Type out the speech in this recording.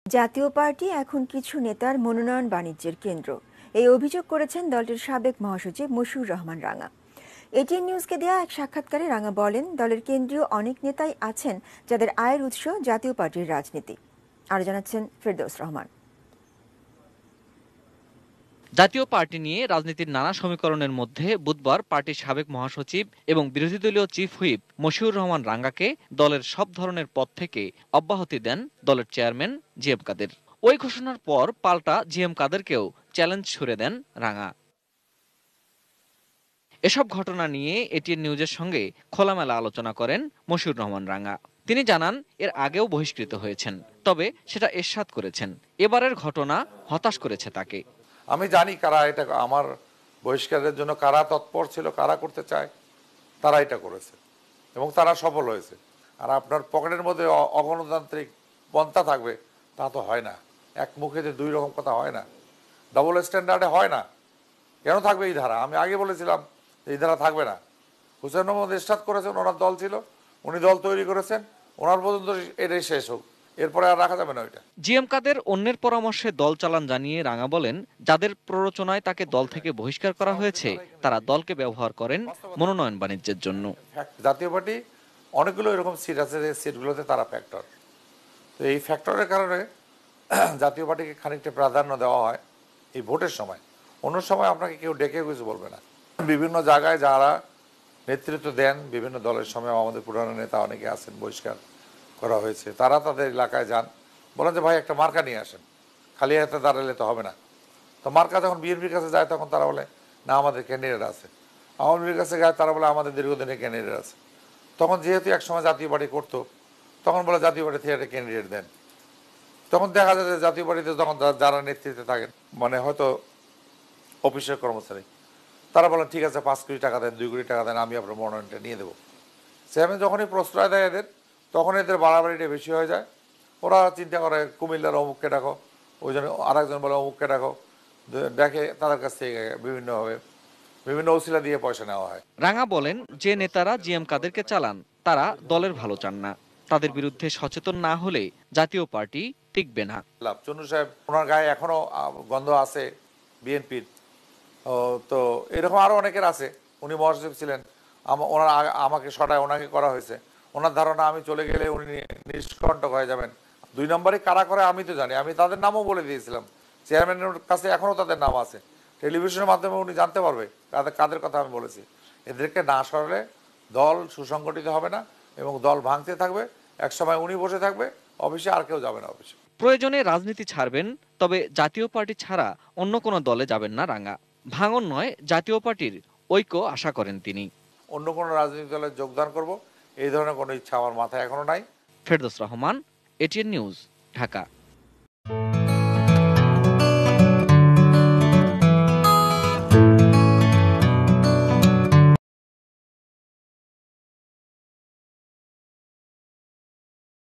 জাতীয় পার্টি এখন কিছু নেতার মনোনয়ন বাণিজ্যের কেন্দ্র, এই অভিযোগ করেছেন দলটির সাবেক মহাসচিব মশিউর রহমান রাঙা। এটিএন নিউজকে দেয়া এক সাক্ষাৎকারে রাঙা বলেন, দলের কেন্দ্রীয় অনেক নেতাই আছেন যাদের আয়ের উৎস জাতীয় পার্টির রাজনীতি। আরো জানাচ্ছেন ফেরদৌস রহমান। জাতীয় পার্টি নিয়ে রাজনীতির নানা সমীকরণের মধ্যে বুধবার পার্টির সাবেক মহাসচিব এবং বিরোধী দলীয় চিফ হুইপ মশিউর রহমান রাঙ্গাকে দলের সব ধরনের পদ থেকে অব্যাহতি দেন দলের চেয়ারম্যান জিএম কাদের। ওই ঘোষণার পর পাল্টা জিএম কাদেরকেও চ্যালেঞ্জ ছুড়ে দেন রাঙ্গা। এসব ঘটনা নিয়ে এটিএন নিউজের সঙ্গে খোলামেলা আলোচনা করেন মশিউর রহমান রাঙ্গা। তিনি জানান, এর আগেও বহিষ্কৃত হয়েছেন, তবে সেটা এরশাদ করেছেন। এবারের ঘটনা হতাশ করেছে তাকে। আমি জানি কারা এটা আমার বহিষ্কারের জন্য কারা তৎপর ছিল, কারা করতে চায়, তারা এটা করেছে এবং তারা সফল হয়েছে। আর আপনার পকেটের মধ্যে অগণতান্ত্রিক পন্থা থাকবে তা তো হয় না। এক মুখে যে দুই রকম কথা হয় না, ডবল স্ট্যান্ডার্ডে হয় না। কেন থাকবে এই ধারা? আমি আগে বলেছিলাম এই ধারা থাকবে না। হুসেন মোহাম্মদ এরশাদ করেছেন, ওনার দল ছিল, উনি দল তৈরি করেছেন, ওনার পর্যন্ত এটাই শেষ হোক, এরপরে আর রাখা যাবে না ওইটা। জিএম কাদের অন্যের পরামর্শে দল চালান জানিয়ে রাঙা বলেন, যাদের প্ররোচনায় তাকে দল থেকে বহিষ্কার করা হয়েছে তারা দলকে ব্যবহার করেন মনোনয়ন বাণিজ্যের জন্য। জাতীয় পার্টি অনেকগুলো এরকম সিট আছে, যে সিটগুলোতে তারা ফ্যাক্টর। তো এই ফ্যাক্টরের কারণে জাতীয় পার্টিকে খানিকটা প্রাধান্য দেওয়া হয় এই ভোটের সময়। অন্য সময় আপনাকে কেউ ডেকে কিছু বলবে না। বিভিন্ন জায়গায় যারা নেতৃত্ব দেন বিভিন্ন দলের সময়, আমাদের পুরানো নেতা অনেকে আছেন বহিষ্কার করা হয়েছে, তারা তাদের এলাকায় যান, বলেন যে ভাই একটা মার্কা নিয়ে আসেন, খালি হাতে দাঁড়ালে তো হবে না। তো মার্কা যখন বিএনপির কাছে যায় তখন তারা বলে না আমাদের ক্যান্ডিডেট আছে। আওয়ামী লীগের কাছে যায় তারা বলে আমাদের দীর্ঘদিনের ক্যান্ডিডেট আছে। তখন যেহেতু একসময় জাতীয় পার্টি করতো, তখন বলে জাতীয় পার্টি থেকে একটা ক্যান্ডিডেট দেন। তখন দেখা যায় যে জাতীয় পার্টিতে তখন যারা নেতৃত্বে থাকেন, মানে হয়তো অফিসের কর্মচারী, তারা বলেন ঠিক আছে 5 কোটি টাকা দেন, 2 কোটি টাকা দেন, আমি আপনার মনোনয়নটা নিয়ে দেবো। চেয়ারম্যান যখনই প্রশ্রয় দেয় এদের, তখন এদের বাড়াবাড়িটা বেশি হয়ে যায়। ওরা চিন্তা করে কুমিল্লার অমুককে ডাকো, ওই জন্য আরেকজন বলে অমুককে ডাকো, দেখে তাদের কাছ থেকে বিভিন্নভাবে বিভিন্ন ওসিলা দিয়ে পয়সা নেওয়া হয়। রাঙা বলেন, যে নেতারা জিএম কাদেরকে চালান তারা দলের ভালো চান না। তাদের বিরুদ্ধে সচেতন না হলে জাতীয় পার্টি টিকবে না। চন্নু সাহেব, ওনার গায়ে এখনো গন্ধ আছে বিএনপির। তো এরকম আরো অনেকের আছে। উনি মহাসচিব ছিলেন, ওনার আমাকে সটায় ওনাকে করা হয়েছে। ওনার ধারণা আমি চলে গেলে উনি নিষ্কণ্টক হয়ে যাবেন। 2 নম্বরে কারা করে আমি তো জানি, আমি তাদের নামও বলে দিয়েছিলাম। চেয়ারম্যানের কাছে এখনো তাদের নাম আছে, টেলিভিশনের মাধ্যমে উনি জানতে পারবে কাদের কথা আমি বলেছি। এদেরকে না সরালে দল সুসংগঠিত হবে না এবং দল ভাঙতে থাকবে। একসময় উনি বসে থাকবে অফিসে, আর কেউ যাবে না অফিসে। প্রয়োজনে রাজনীতি ছাড়বেন, তবে জাতীয় পার্টি ছাড়া অন্য কোনো দলে যাবেন না রাঙা। ভাঙন নয়, জাতীয় পার্টির ঐক্য আশা করেন তিনি। অন্য কোনো রাজনৈতিক দলে যোগদান করব এই ধরনের কোনো ইচ্ছা আমার মাথায় এখনো নাই। Ferdous Rahman, ATN news, Dhaka.